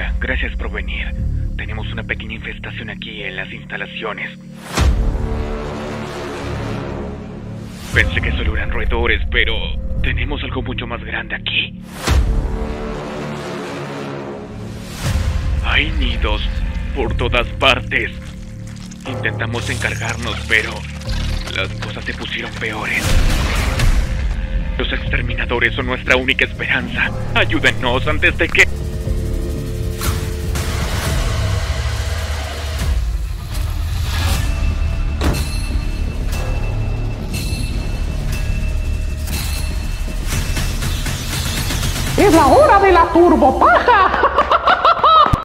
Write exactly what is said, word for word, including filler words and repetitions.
Hola, gracias por venir. Tenemos una pequeña infestación aquí en las instalaciones. Pensé que solo eran roedores, pero tenemos algo mucho más grande aquí. Hay nidos por todas partes. Intentamos encargarnos, pero las cosas se pusieron peores. Los exterminadores son nuestra única esperanza. Ayúdennos antes de que... ¡Es la hora de la turbopaja!